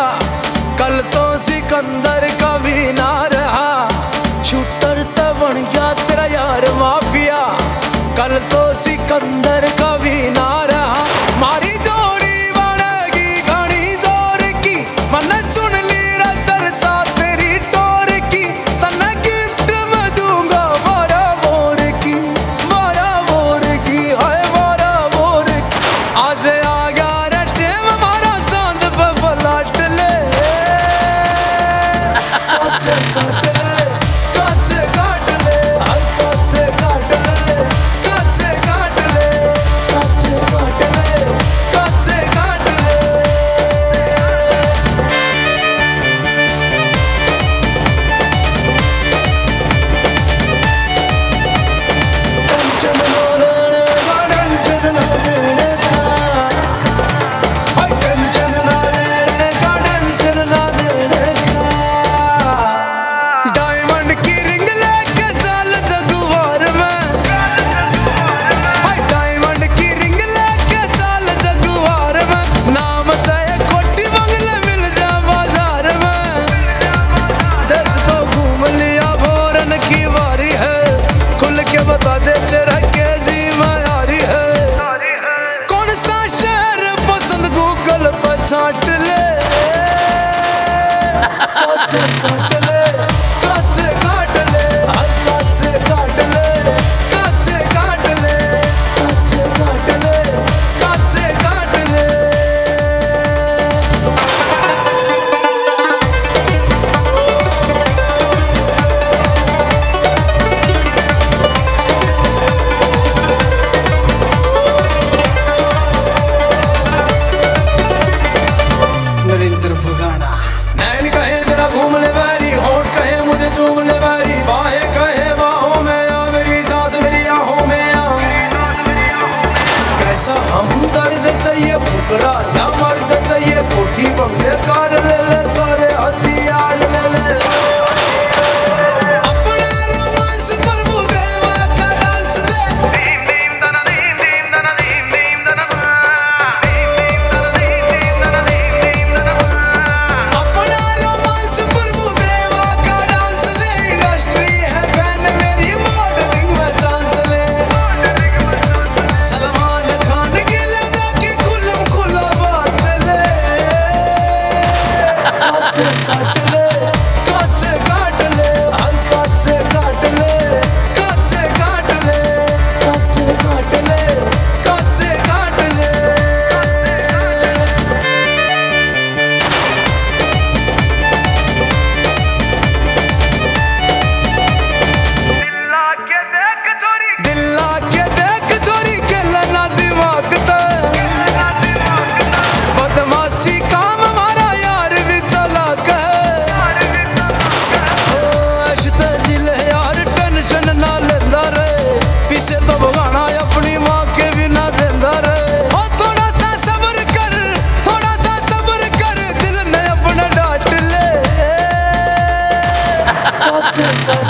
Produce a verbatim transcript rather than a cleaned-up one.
कल तो सिकंदर का भी ना रहा, शूटर तो बन गया तेरा यार माफिया। कल तो सिकंदर का भी ना रहा, मारी जोड़ी बनेगी घनी जोर की। मैंने सुन ली रा चर्चा तेरी टोर की, तन्ने गिफ्ट में दूंगा बारह बोर की, बारह बोर की, हाय बारह बोर की। आज आ गया रे टेम हमारा चांद पे पलट ले, काचे काट ले, काचे काट ले, हाय काचे काट ले, काचे काट ले, काचे काट ले, काचे काट ले। टेंशन ना लेने का, टेंशन ना देने का, हाय टेंशन ना लेने का, टेंशन ना देने का। डायमंड की रिंग लेके चल जगुआर में, हाय डायमंड की रिंग लेके चल जगुआर में। नाम तय कोठी बंगले मिल जा बाजार में। देश तो घूम लिया भोरन की बारी है, खुल के बता दे तेरा कैसी मायारी है। कौन सा शहर पसंद गूगल पर छाट ले, काचे काट ले, काचे काट ले, हाय काचे काट ले, काचे काट ले, काचे काट ले, काचे काट ले। नरेंद्र भुगाना। नैन कहे तेरा घूम ले बारी, होठ कहे मुझे चूम ले बारी, बाहें कहे बाहों में आ, मेरी सांस मेरी आहों में आ। कैसा हमदर्द चाहिए, फुकरा या मर्द चाहिए, कोठी बंगले कार ले ले, सारे हथियार ले ले। अपना रोमांस प्रभुदेवा का डांस ले, दीम दीम दना दीम दीम दना दीम दीम दना दीम दीम दना दीम दीम दना दीम दीम दना। अपना रोमांस प्रभुदेवा का डांस ले, इंडस्ट्री है फैन मेरी, मॉडलिंग में चांस ले। सलमान खान के लगा के खुलम खुला बात ले, काचे काट ले, काचे काट ले, हाय काचे काट ले, काचे काट ले, काचे काट ले, काचे काट ले। दिल्ला के देख चोरी, दिल्ला के देख चोरी के लेना दिमाग ते, बदमाशी काम हमारा यार भी चालाक है। ओ ऐश ते जिले यार टेंशन ना लेंदा रे, पीछे तो भगाना अपनी माँ के भी ना देंदा रे। ओ थोड़ा सा सब्र कर, थोड़ा सा सब्र कर, दिल ने अपना डांट ले, काचे काट